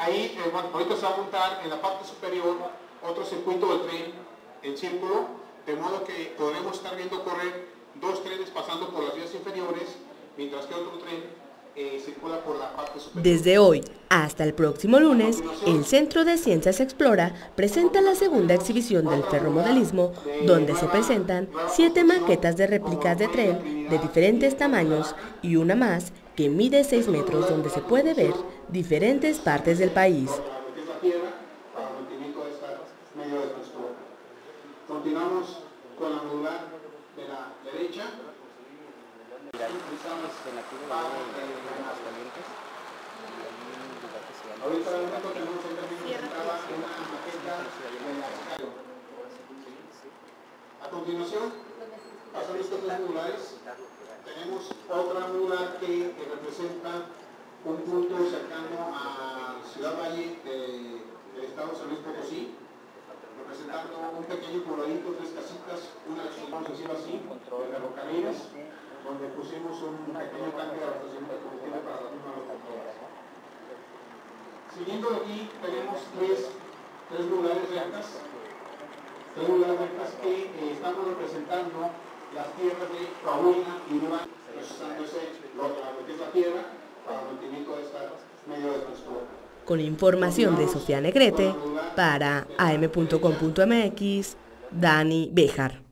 Ahí, bueno, ahorita se va a montar en la parte superior otro circuito del tren en círculo, de modo que podremos estar viendo correr dos trenes pasando por las vías inferiores, mientras que otro tren circula por la parte superior. Desde hoy hasta el próximo lunes, el Centro de Ciencias Explora presenta la segunda exhibición del ferromodelismo, donde se presentan 7 maquetas de réplicas de tren de diferentes tamaños y una más que mide 6 metros, donde se puede ver diferentes partes del país. Continuamos con la modular de la derecha. Ahorita tenemos una maqueta de la. A continuación, pasan estos dos modulares. Tenemos otra modular que representa un punto cercano a Ciudad Valle del estado de San Luis Potosí, representando un pequeño pobladito, 3 casitas, una de vamos a decirlo así, de ferrocarriles, donde pusimos un pequeño tanque de abastecimiento de combustible para las mismas locomotoras. Siguiendo de aquí tenemos tres modulares rectas, que estamos representando las tierras de Coahuila y Durán, usándose lo que es la tierra para el mantenimiento de estos medios de transporte. Con información de Sofía Negrete, para am.com.mx, Dani Béjar.